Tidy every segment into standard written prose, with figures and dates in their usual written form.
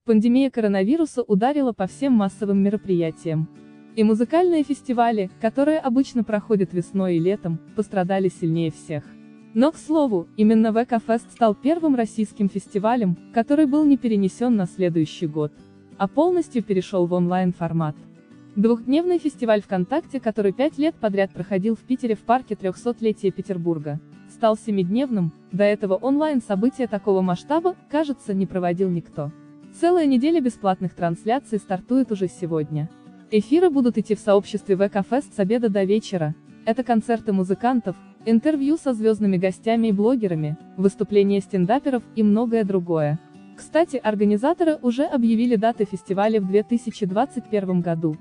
Пандемия коронавируса ударила по всем массовым мероприятиям. И музыкальные фестивали, которые обычно проходят весной и летом, пострадали сильнее всех. Но, к слову, именно ВК-фест стал первым российским фестивалем, который был не перенесен на следующий год, а полностью перешел в онлайн-формат. Двухдневный фестиваль ВКонтакте, который 5 лет подряд проходил в Питере в парке 300-летия Петербурга, стал 7-дневным, до этого онлайн-события такого масштаба, кажется, не проводил никто. Целая неделя бесплатных трансляций стартует уже сегодня. Эфиры будут идти в сообществе ВК-фест с обеда до вечера. Это концерты музыкантов, интервью со звездными гостями и блогерами, выступления стендаперов и многое другое. Кстати, организаторы уже объявили даты фестиваля в 2021 году,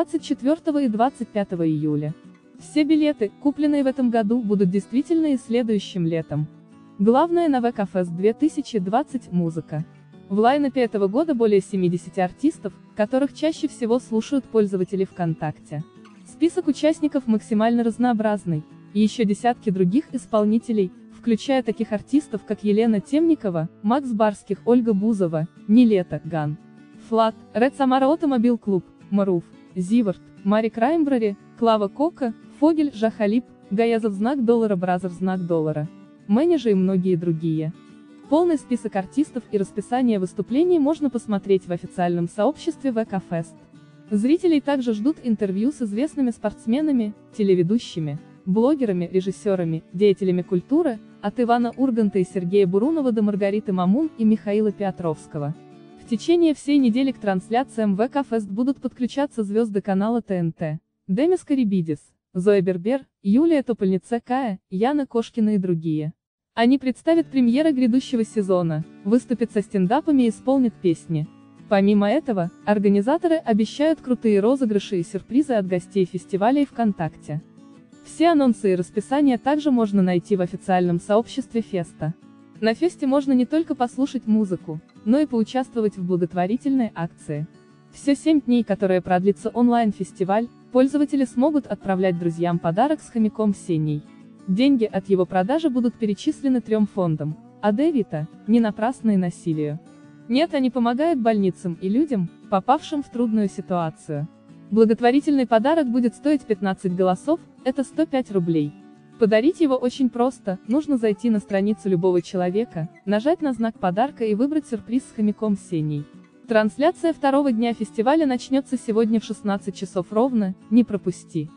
24 и 25 июля. Все билеты, купленные в этом году, будут действительны и следующим летом. Главное на ВК-фест 2020 – музыка. В лайнапе этого года более 70 артистов, которых чаще всего слушают пользователи ВКонтакте. Список участников максимально разнообразный, и еще десятки других исполнителей, включая таких артистов, как Елена Темникова, Макс Барских, Ольга Бузова, Нилетто, Ган, Флат, Ред Самара Automobile Club, Маруф, Зивард, Мари Краймбрери, Клава Кока, Фогель, Жахалип, Гаязов знак доллара, Бразер знак доллара, Менеджер и многие другие. Полный список артистов и расписание выступлений можно посмотреть в официальном сообществе ВК-фест. Зрителей также ждут интервью с известными спортсменами, телеведущими, блогерами, режиссерами, деятелями культуры, от Ивана Урганта и Сергея Бурунова до Маргариты Мамун и Михаила Петровского. В течение всей недели к трансляциям ВК-фест будут подключаться звезды канала ТНТ, Демис Карибидис, Зоя Бербер, Юлия Топольница-Кая, Яна Кошкина и другие. Они представят премьеры грядущего сезона, выступят со стендапами и исполнят песни. Помимо этого, организаторы обещают крутые розыгрыши и сюрпризы от гостей фестиваля и ВКонтакте. Все анонсы и расписание также можно найти в официальном сообществе феста. На фесте можно не только послушать музыку, но и поучаствовать в благотворительной акции. Все 7 дней, которые продлится онлайн-фестиваль, пользователи смогут отправлять друзьям подарок с хомяком Сеней. Деньги от его продажи будут перечислены 3 фондам: АД Вита, не напрасное насилию. Нет, они помогают больницам и людям, попавшим в трудную ситуацию. Благотворительный подарок будет стоить 15 голосов, это 105 рублей. Подарить его очень просто, нужно зайти на страницу любого человека, нажать на знак подарка и выбрать сюрприз с хомяком Сеней. Трансляция второго дня фестиваля начнется сегодня в 16 часов ровно, не пропусти.